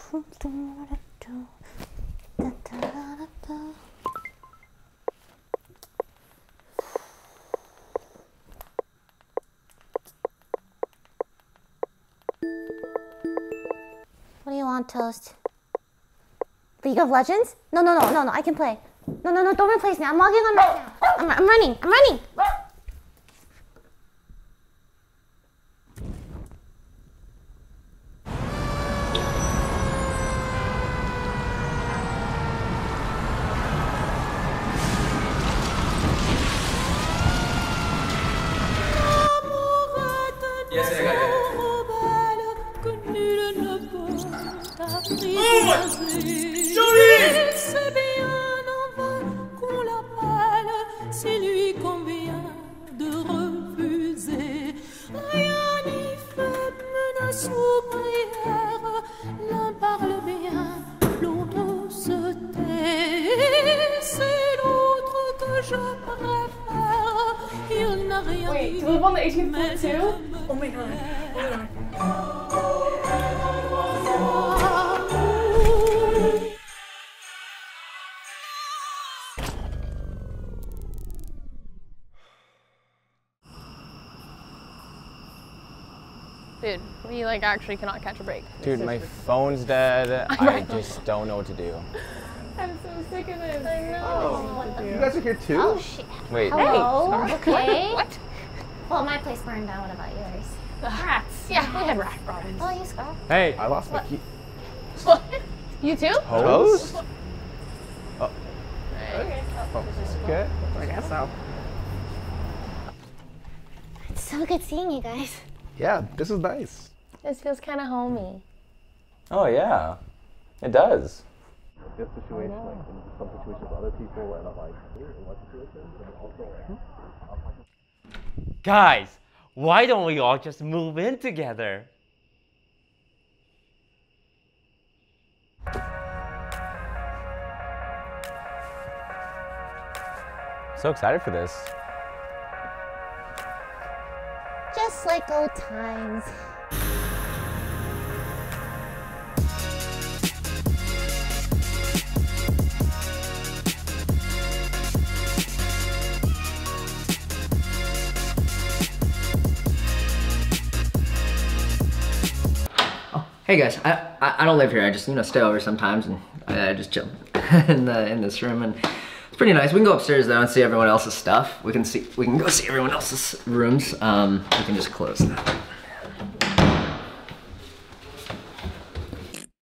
What do you want, Toast? League of Legends? No, I can play. No, don't replace me. I'm logging on right now. I'm running. Yes, I got it. C'est bien en vain qu'on l'appelle, si lui convient de refuser. Rien n'y fait, menace ou prière, l'un parle bien, l'autre se tait. C'est l'autre que je préfère, il n'a rien dit. Wait, do we live on the 18th floor too? Oh my god. Dude, we like actually cannot catch a break. Dude, my phone's dead. I just don't know what to do. I'm so sick of this. I know. Oh, You guys are here too? oh shit. Wait. Hello. Hey. Okay. What? Well, my place burned down. What about yours? Rats. Yeah, we had rat problems. Oh, you Scar. Hey. I lost my key. You too? Hose? Okay. Okay. I guess so. It's so good seeing you guys. Yeah, this is nice. This feels kind of homey. Oh yeah, it does. This situation, like in some situations with other people, and I'm like, in what situations, and also. Guys, why don't we all just move in together? So excited for this. Just like old times. Hey guys, I don't live here. I just stay over sometimes, and I just chill in this room, and it's pretty nice. We can go upstairs though and see everyone else's stuff. We can go see everyone else's rooms. We can just close that.